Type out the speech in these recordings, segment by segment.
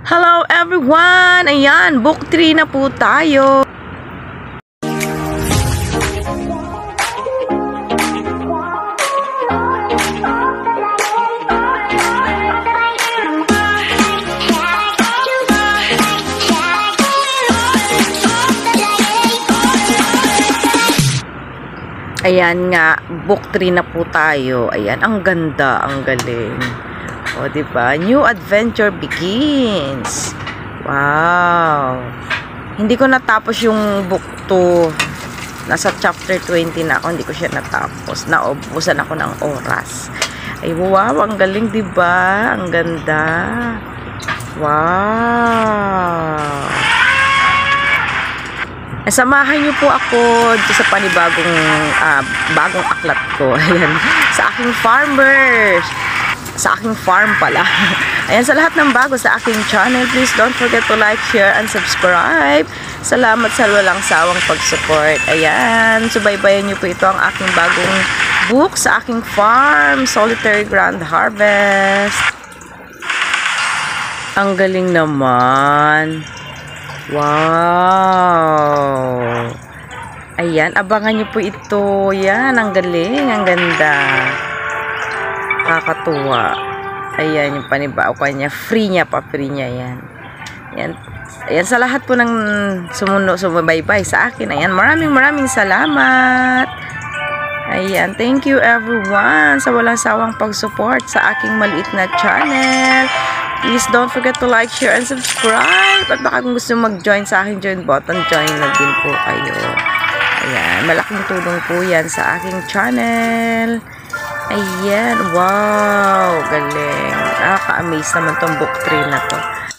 Hello everyone! Ayan, book 3 na po tayo. Ayan nga, book 3 na po tayo. Ayan, ang ganda, ang galing. O, diba? New adventure begins. Wow. Hindi ko natapos yung book 2. Nasa chapter 20 na ako. Hindi ko siya natapos. Naubusan ako ng oras. Ay, wow. Ang galing, diba? Ang ganda. Wow. Samahan niyo po ako sa panibagong bagong aklat ko. Ayan. Sa aking farmers. Sa aking farm pala. Ayan, sa lahat ng bago sa aking channel, please don't forget to like, share, and subscribe. Salamat sa walang sawang pag-support. Ayan, subaybayan niyo po ito ang aking bagong book sa aking farm, Solitary Grand Harvest. Ang galing naman. Wow. Ayan, abangan niyo po ito. Yan, ang galing, ang ganda. Kakatuwa. Ayan yung panibao niya. Free niya yan. Ayan. Ayan sa lahat po ng sumubaybay sa akin. Ayan, maraming salamat. Ayan, thank you everyone sa walang sawang pag-support sa aking maliit na channel. Please don't forget to like, share, and subscribe. At baka kung gusto mag-join sa aking join button, join na din po kayo. Ayan, malaking tulong po yan sa aking channel. Ayan, wow, galing. Nakaka-amaze naman tong book 3 na to.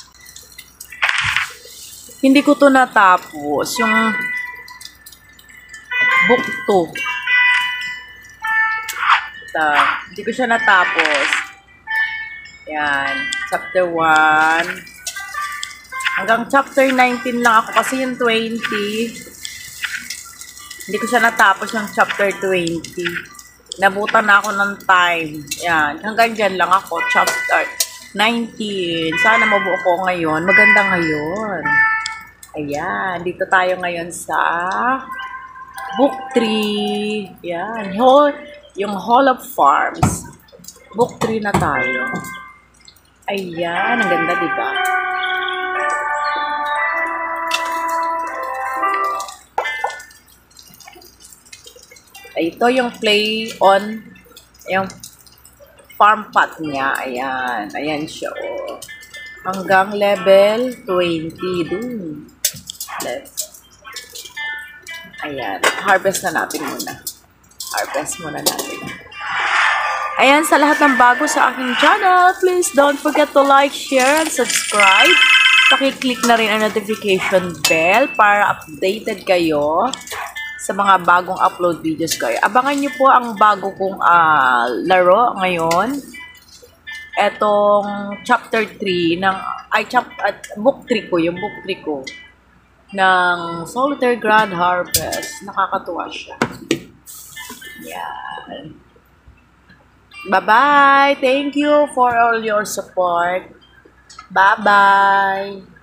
Hindi ko to natapos, yung book 2. Hindi ko siya natapos. Ayan, chapter 1. Hanggang chapter 19 lang ako kasi yung 20. Hindi ko siya natapos yung chapter 20. Nabutan na ako ng time. Yan. Hanggang dyan lang ako. Chapter 19. Sana mabuo ko ngayon. Maganda ngayon. Ayan. Dito tayo ngayon sa book 3. Yan. Yung Hall of Farms. Book 3 na tayo. Ayan. Ang ganda, diba? Ito yung play on yung farm pot niya. Ayan. Ayan siya. Oh. Hanggang level 20 dun. Ayan. Harvest na natin muna. Harvest muna natin. Ayan. Sa lahat ng bago sa aking channel, please don't forget to like, share, and subscribe. Paki-click na rin ang notification bell para updated kayo sa mga bagong upload videos ko. Abangan nyo po ang bago kong laro ngayon. Etong chapter 3 ng book 3 ko, yung book 3 ko ng Solitary Grand Harvest. Nakakatuwa siya. Yan. Bye-bye. Thank you for all your support. Bye-bye.